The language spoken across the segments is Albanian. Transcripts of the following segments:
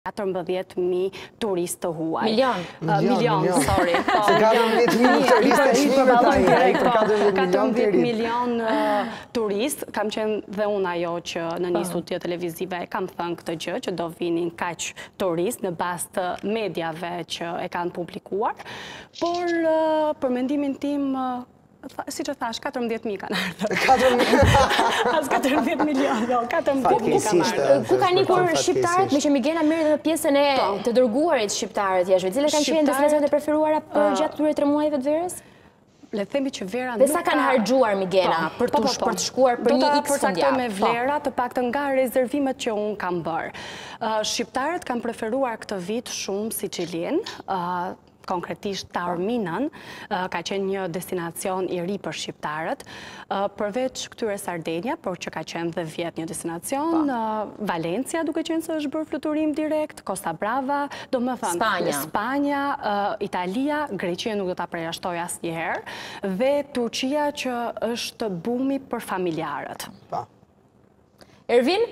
14.000 turistë të huaj. Milion, sorry. Se 14.000 turistë të shmime ta i për 14 milion turistë. Kam qenë dhe unë ajo që në një studio televizive kam thënë këtë gjë, që do vinin kaq turistë në bazë të mediave që e kanë publikuar. Por për mendimin tim, si që thash, 14.000 kanë ardhur. 14.000? As 14 milion, jo, 14.000 kanë ardhur. Ku ka nikur shqiptarët, me që Migena merri dhe pjesën e të dërguarit shqiptarët jashtë, cilët kanë qenë destinacionet e preferuara për gjatë këtyre 3 muajve të verës? Le të themi që vera nuk ka... Dhe sa kanë harxuar Migena për të shkuar për një X fundjavë? Me vlera, të paktën nga rezervimet që unë kam bërë. Shqiptarët kanë preferuar këtë vit shumë Sicilin, konkretisht Taorminën, ka qenë një destinacion i ri për shqiptarët, përveç këtyre Sardenja, por që ka qenë dhe vjet një destinacion, Valencia duke qenë se është bërë fluturim direkt, Costa Brava, do më thënë, Spanja, Italia, Greqia nuk do ta përjashtoj asnjëherë, dhe Turqia që është bumi për familjarët. Ervin?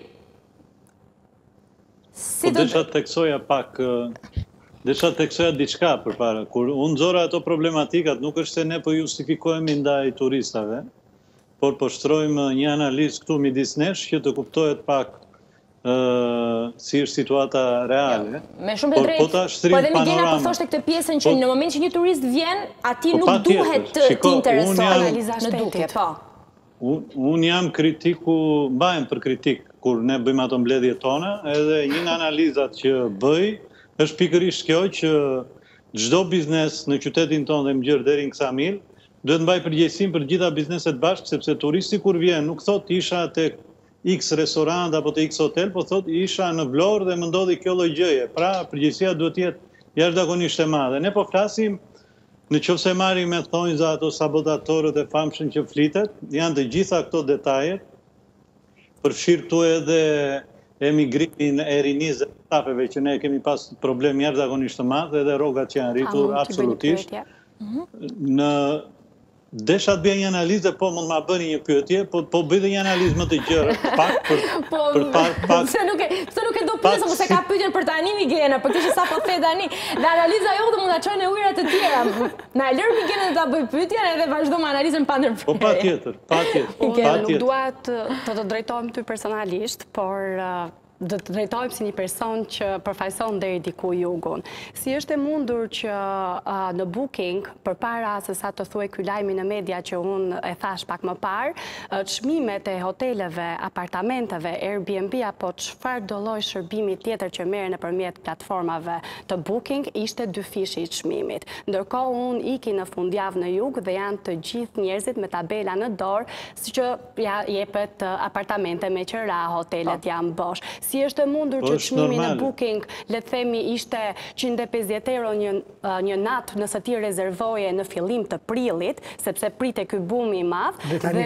Desha të teksoja pak... Desha të teksoja diçka përpara. Kur unë nxora ato problematikat, nuk është se ne po justifikojmë ndaj turistave, por po shtrojmë një analizë këtu midis nesh që të kuptohet pak si është situata reale. Me shumë të drejtë. Po edhe Migena po thoshte këtë pjesën që në moment që një turist vjen, ati nuk duhet të interesojë në duke. Unë jam kritiku, mbajmë për kritik kur ne bëjmë ato mbledhjet tona, edhe një nga analizat që bëj është pikërisht kjo që çdo biznes në qytetin tonë dhe më gjërë deri në Ksamil duhet mbaj përgjegjësinë për gjitha bizneset bashkë, sepse turisti kur vjen nuk thot isha te X restorant apo te X hotel, po thot isha në Vlorë dhe më ndodhi kjo lloj gjëje. Pra përgjegjësia duhet të jetë jashtëzakonisht e madhe. Ne po flasim nëse marrim me thonjza ato sabotatorët e famshëm që flitet, janë të gjitha këto detajet, përfshirë këtu edhe emigrimin e rinisë dhe stafeve që ne kemi pas problem jashtëzakonisht të madh edhe rrogat që janë rritur absolutisht. Desha të bëja një analizë, po mund ma bëni një pyetje, po bëj dhe një analizë më të gjerë, pak për... Se nuk e do pjesë, po se ka pyetjen për tani Migena, për kështë sa po the tani, dhe analiza jo dhe mund ta çojë në ujëra të tjera. Na e lër Migena të ta bëj pyetjen edhe vazhdo me analizën pa ndërprerje. Po patjetër. Nuk dua të drejtohem ty personalisht, por do të drejtojmë si një person që përfaqëson deri diku jugun. Si është e mundur që në Booking, përpara se sa të thuaj ky lajmi në media që unë e thash pak më parë, çmimet e hoteleve, apartamenteve, Airbnb apo çfarë do lloj shërbimi tjetër që merren nëpërmjet platformave të Booking ishte 2 fishi i çmimit. Ndërkohë unë iki në fundjavë në jug dhe janë të gjithë njerëzit me tabela në dorë, si që ja jepet apartamente me qira, hotelet janë bosh. Si është e mundur që çmimi në Booking, le të themi, ishte 150 euro një natë nëse ti rezervoje në fillim të prillit, sepse prite ky bumi i madh,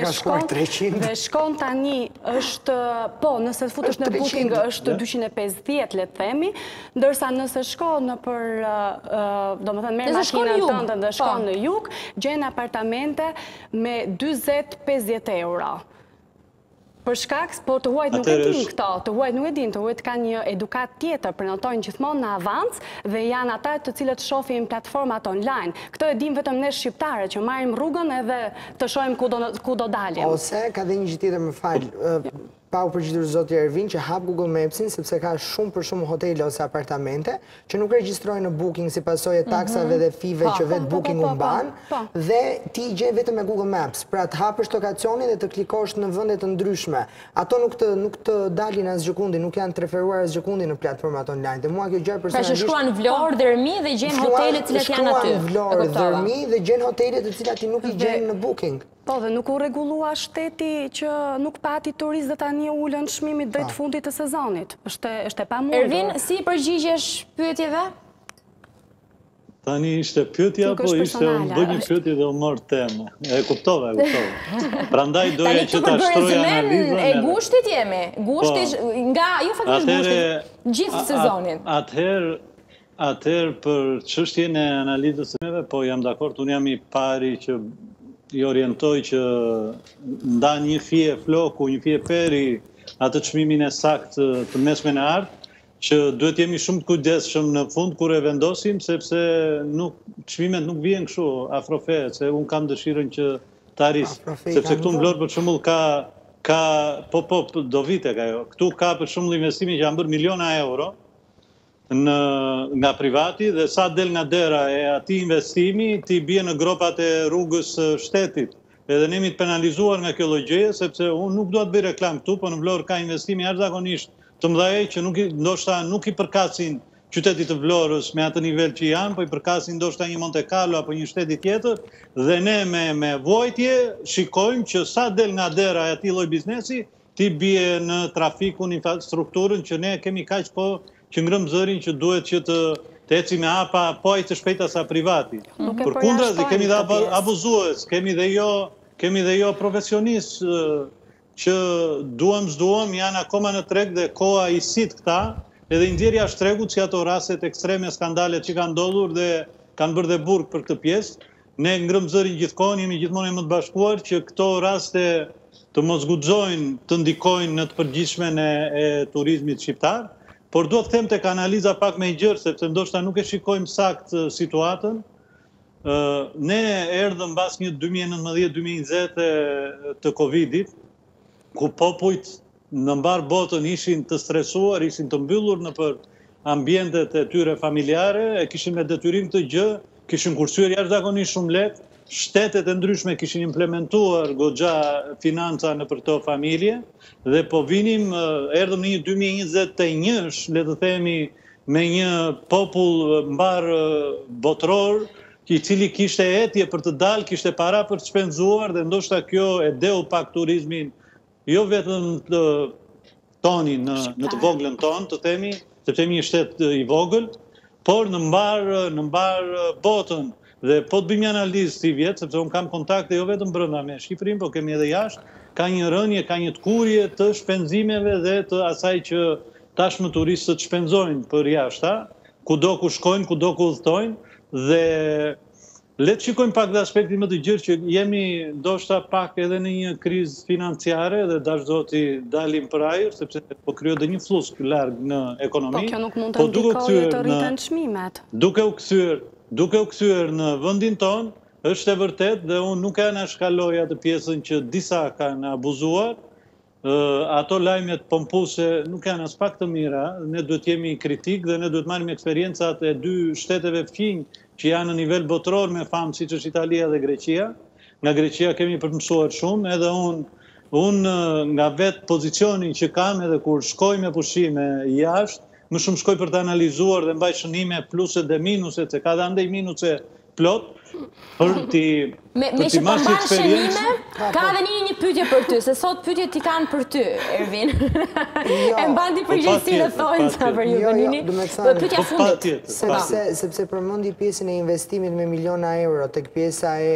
dhe shkon tani është, po, nëse futesh në Booking është 250, le të themi, ndërsa nëse shkon në për, domethënë merr makinën tënde dhe shkon në jug, gjen apartamente me 40-50 euro. Për shkak, po të huajt nuk e din këto, të huajt ka një edukat tjetër, prenotojnë gjithmonë në avans dhe janë ata të cilët shohin platformat online. Këto e dim vetëm ne shqiptare që marrim rrugën edhe të shohim ku do dalim. Ose ka dhe një gjë tjetër, më fal, pa u përgjigjur zoti Ervin, që hap Google Mapsin sepse ka shumë hotele ose apartamente që nuk regjistrojnë në Booking si pasojë taksave dhe five që vetë Booking u mban, dhe ti gjen vetëm me Google Maps. Pra të hapësh lokacionin dhe të klikosh në vende të ndryshme. Ato nuk të dalin asgjëkundi, nuk janë të referuar asgjëkundi në platformat online. Dhe mua kjo gjë personalisht. Pra që shkruan Vlorë, Dërmi dhe gjen hotelet të cilat janë aty. Shkruan Vlorë, Dërmi dhe gjen hotelet të cilat nuk i gjen në Booking. Po, dhe nuk u rregullua shteti që nuk pati turist dhe tani ulën çmimit drejt fundit të sezonit. Është e pamundur. Ervin, si përgjigjesh pyetjeve? Tani ishte pyetja, apo ishte bëj një pyetje dhe u mor temë. E kuptova. Prandaj doja që ta shtroja analizën. E gushtit jemi. Gushti nga, jo faktikisht gushti, gjithë sezonin. Atëherë për çështjen e analizës së meve, po jam dakord, unë jam i pari që i orientoj që nda një fije floku, një fije peri, atë çmimin e saktë të mesme në ardh, që duhet jemi shumë të kujdesshëm në fund kur e vendosim, sepse çmimet nuk vjen kështu afrofe, se unë kam dëshirën që ta arris. Sepse këtu në Vlorë për shembull do vite ka jo. Këtu ka për shembull investime që janë bërë miliona euro nga privati dhe sa del nga dera e atij investimi ti bie në gropat e rrugës shtetit. Edhe ne jemi të penalizuar nga kjo lloj gjëje, sepse unë nuk dua të bëj reklam këtu, por në Vlorë ka investime jashtëzakonisht të mëdha që ndoshta nuk i përkasin qytetit të Vlorës me atë nivel që janë, po i përkasin ndoshta një Monte Carlo apo një shteti tjetër, dhe ne me vojtje shikojmë që sa del nga dera e atij lloj biznesi, ti bie në trafikun, infrastrukturën që ne kemi kaq po që ngrëm zërin që duhet që të eci me hapa po ai të shpejta sa privati. Përkundrazi kemi dhe abuzues, kemi dhe jo profesionistë që s'duam janë akoma në treg dhe koha i sit këta, edhe i nxjerr jashtë tregut si ato rastet ekstreme, skandalet që kanë ndodhur dhe kanë bërë dhe burg për këtë pjesë. Ne ngrëm zërin gjithkohë, jemi gjithmonë e më të bashkuar që këto raste të mos guxojnë të ndikojnë në të përgjithshmen e turizmit shqiptar, por duhet të them tek analiza pak më e gjerë, sepse ndoshta nuk e shikojmë saktë situatën. Ne erdhëm mbas një 2019-2020 të Covidit, ku popujt në mbar botën ishin të stresuar, ishin të mbyllur në për ambientet e tyre familjare, e kishin me detyrim të gjë, kishin kursyer jashtëzakonisht shumë lehtë, shtetet e ndryshme kishin implementuar goxha financa në për këto familje, dhe po vinim, erdhëm në një 2021, le të themi, me një popull mbar botror, i cili kishte etje për të dalë, kishte para për të shpenzuar, dhe ndoshta kjo e deu pak turizmin, jo vetëm tonin në të voglën tonë, të themi, sepse jemi një shtet i vogël, por në mbar botën. Dhe po të bëjmë një analizë si vjetë, sepse unë kam kontakte jo vetëm brenda me Shqipërinë, por kemi edhe jashtë, ka një rënje, ka një tkurje të shpenzimeve dhe të asaj që tashmë turistët shpenzojnë për jashta, kudo ku shkojnë, kudo ku udhtojnë, dhe le të shikojmë pak dhe aspektin më të gjerë që jemi ndoshta pak edhe në një krizë financiare dhe dash zoti dalim për ajër, sepse po krijohet edhe një fluks larg në ekonomi. Po kjo nuk mund të ndikojë të rriten çmimet. Duke u kthyer në vendin tonë, është e vërtet dhe unë nuk e anashkaloj atë pjesën që disa kanë abuzuar. Ato lajmet pompuese nuk janë as pak të mira, ne duhet jemi kritik dhe ne duhet marrim eksperiencat e dy shteteve fqinj që janë në nivel botror me famë siç është Italia dhe Greqia. Nga Greqia kemi përmësuar shumë, edhe unë nga vetë pozicioni që kam edhe kur shkoj me pushime jashtë, më shumë shkoj për të analizuar dhe mbaj shënime pluset dhe minuset, se ka dhe andej minuse plot, për ti marrë që eksperiencë. Ka dhe një pyetje për ty, se sot pyetje ti kanë për ty, Ervin. E mban ti përgjegjësinë thonjë sa për ju bënini. Pyetja fundit. Sepse përmendi pjesën e investimit me miliona euro tek pjesa e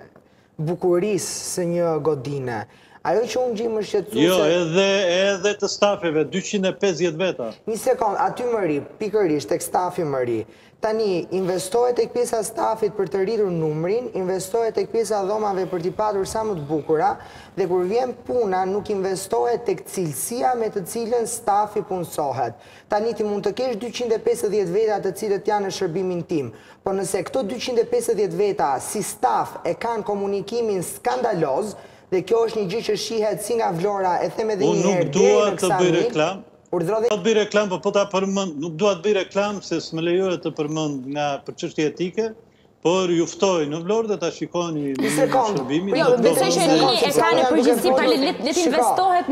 bukurisë së një godine. Ajo që unë gjimë është shqetësuese... Jo, edhe të stafeve, 250 veta. Një sekund, aty më ri, pikërisht, tek stafi më ri. Tani, investohet tek pjesa stafit për të rritur numrin, investohet tek pjesa dhomave për t'i patur sa më të bukura, dhe kur vjen puna, nuk investohet tek cilësia me të cilën stafi punësohet. Tani, ti mund të kesh 250 veta të cilët janë në shërbimin tim, por nëse këto 250 veta si staf e kanë komunikimin skandaloz, dhe kjo është një gjë që shihet si nga Vlora, e them edhe një herë deri në Ksamik. Nuk bëj reklam, po ta përmend, nuk dua të bëj reklam se s'më lejohet të përmend për çështje etike, por ju ftoj në Vlorë dhe ta shikoni shërbimin. Jo, besoj që Ervini e ka në përgjithësi për le të investohet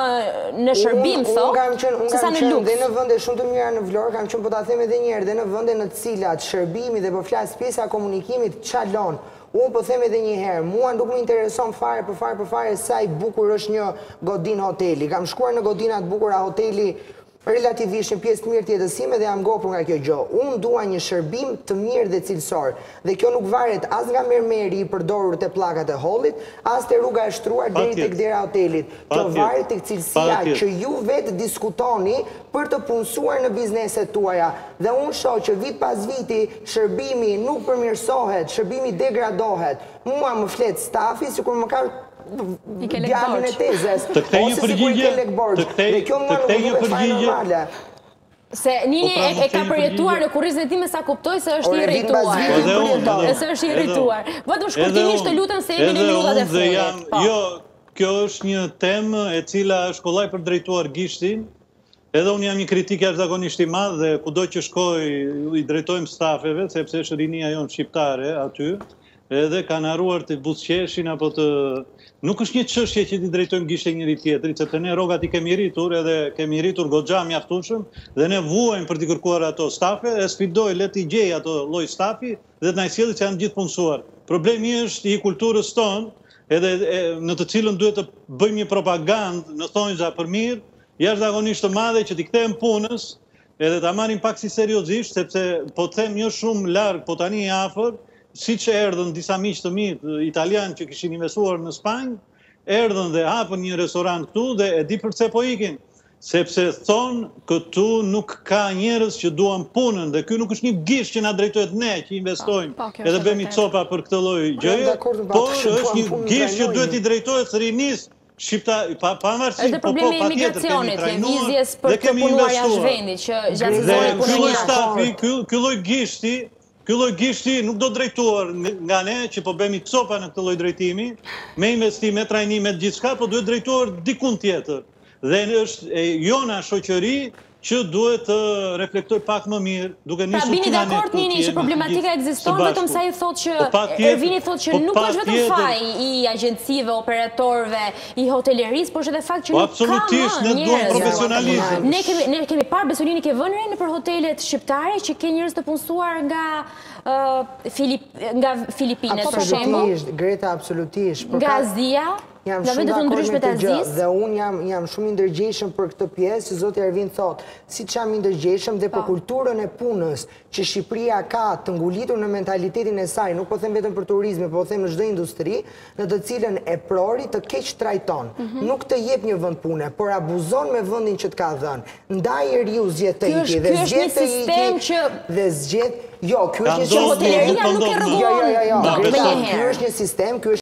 në shërbim, se sa në luks. Dhe në vende shumë të mira në Vlorë, kam qenë po ta them edhe një herë, dhe në vende në të cilat shërbimi dhe po flas pjesa e komunikimit çalon. Unë po them edhe një herë, mua nuk më intereson fare sa i bukur është një godin hoteli. Kam shkuar në godinat bukura hoteli relativisht një pjesë të mirë tjetësime dhe jam ngopur nga kjo gjë. Unë dua një shërbim të mirë dhe cilësor. Dhe kjo nuk varet as nga mermeri i përdorur te pllakat e hollit, as te rruga e shtruar deri tek dera e hotelit. Kjo varet tek cilësia që ju vetë diskutoni për të punësuar në bizneset tuaja. Dhe unë shoh që vit pas viti shërbimi nuk përmirësohet, shërbimi degradohet. Mua më flet stafi sikur më ka djamën e tezes, ose sikur i ke lek borxh. Të kthej një përgjigje. Se Nini e ka përjetuar në kurrizën e time sa kuptoj se është irrituar. Se është irrituar. Vetëm shkurtimisht të lutem se jemi në minutat e fundit. Jo, kjo është një temë e cila është kollaj për drejtuar gishtin. Edhe unë jam një kritik jashtëzakonisht i madh dhe kudo që shkoj i drejtojmë stafeve, sepse është rinia jonë shqiptare aty, edhe kanë harruar të buzëqeshin apo të... Nuk është një çështje që t'i drejtojmë gishte njëri tjetrit, sepse ne rrogat i kemi rritur edhe kemi rritur goxha mjaftueshëm dhe ne vuajmë për t'i kërkuar ato stafe, e sfidoj le t'i gjej ato lloj stafi dhe t'na sjellë që janë gjithë punësuar. Problemi është i kulturës tonë, edhe në të cilën duhet të bëjmë një propagandë në thonjza për mirë, jashtëzakonisht të madhe që t'i kthejmë punës, edhe ta marrim pak si seriozisht, sepse po them jo shumë larg, po tani afër, siç erdhën disa miq të mi italian që kishin investuar në Spanjë, erdhën dhe hapën një restorant këtu dhe e di pse po ikin, sepse thonë këtu nuk ka njerëz që duan punën dhe ky nuk është një gisht që na drejtohet ne që investojmë edhe bëjmë copa për këtë lloj gjëje, por është një gisht që duhet i drejtohet rinisë shqiptar, pavarësisht po patjetër kemi trajnuar dhe kemi investuar që gjatë ky lloj gishti Ky lloj gishti nuk do drejtuar nga ne që po bëmi copa në këtë lloj drejtimi, me investime, trajnime, gjithçka, po duhet drejtuar dikun tjetër. Dhe është jona shoqëri që duhet të reflektoj pak më mirë, duke nisur bini dakord Nini që problematika ekziston, vetëm sa i thotë që Ervini thotë që nuk është vetëm faj i agjencive, operatorëve, i hotelerisë, por është edhe fakt që nuk ka më absolutisht ne duam profesionalizëm. Ne kemi parë Besolini ke vënë re nëpër hotelet shqiptare që ke njerëz të punësuar nga Filipinet për shembull. Absolutisht, Greta, absolutisht. Nga Azia. Jam shumë dakord me këtë gjë dhe unë jam shumë i ndërgjegjshëm për këtë pjesë që zoti Ervin thotë, siç jam i ndërgjegjshëm dhe për kulturën e punës që Shqipëria ka të ngulitur në mentalitetin e saj, nuk po them vetëm për turizmin, po them në çdo industri, në të cilën e prori të keq trajton, nuk të jep një vend pune, por abuzon me vendin që të ka dhënë. Ndaj eriu zgjedh të iki dhe zgjedh të iki dhe zgjedh, jo, ky është një sistem, ky është një sistem, ky është